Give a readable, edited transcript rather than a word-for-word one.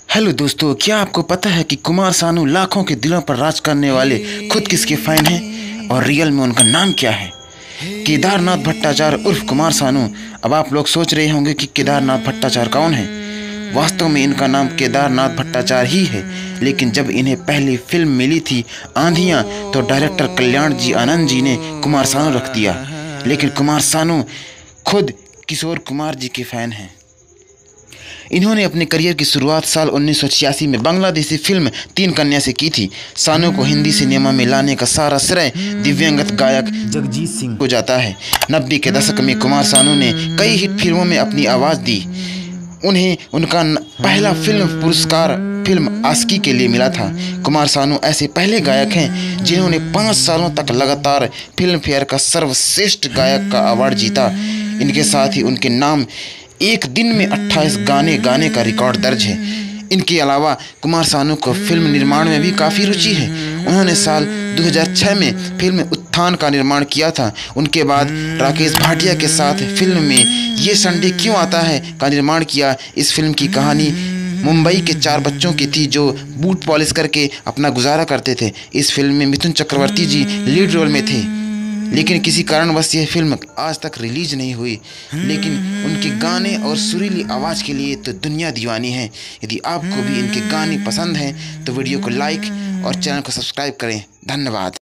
Hello दोस्तों, क्या आपको पता है कि कुमार सानू लाखों के दिलों पर राज करने वाले खुद किसके फैन हैं और रियल में उनका नाम क्या है? केदारनाथ भट्टाचार्य उर्फ कुमार सानू। अब आप लोग सोच रहे होंगे कि केदारनाथ भट्टाचार्य कौन है। वास्तव में इनका नाम केदारनाथ भट्टाचार्य ही है, लेकिन जब इन्हें पहली फिल्म मिली थी आंधियाँ, तो डायरेक्टर कल्याण जी आनंद जी ने कुमार सानू रख दिया। लेकिन कुमार सानू खुद किशोर कुमार जी के फैन हैं। इन्होंने अपने करियर की शुरुआत साल 1986 में बांग्लादेशी फिल्म तीन कन्या से की थी। सानू को हिंदी सिनेमा में लाने का सारा श्रेय दिव्यांगत गायक जगजीत सिंह को जाता है। 90 के दशक में कुमार सानू ने कई हिट फिल्मों में अपनी आवाज़ दी। उन्हें उनका पहला फिल्म पुरस्कार फिल्म आशिकी के लिए मिला था। कुमार सानू ऐसे पहले गायक हैं जिन्होंने 5 सालों तक लगातार फिल्म फेयर का सर्वश्रेष्ठ गायक का अवार्ड जीता। इनके साथ ही उनके नाम एक दिन में 28 गाने गाने का रिकॉर्ड दर्ज है। इनके अलावा कुमार सानू को फिल्म निर्माण में भी काफ़ी रुचि है। उन्होंने साल 2006 में फिल्म उत्थान का निर्माण किया था। उनके बाद राकेश भाटिया के साथ फिल्म में ये संडे क्यों आता है का निर्माण किया। इस फिल्म की कहानी मुंबई के 4 बच्चों की थी जो बूट पॉलिश करके अपना गुजारा करते थे। इस फिल्म में मिथुन चक्रवर्ती जी लीड रोल में थे, लेकिन किसी कारणवश यह फिल्म आज तक रिलीज नहीं हुई। लेकिन उनके गाने और सुरीली आवाज़ के लिए तो दुनिया दीवानी है। यदि आपको भी इनके गाने पसंद हैं तो वीडियो को लाइक और चैनल को सब्सक्राइब करें। धन्यवाद।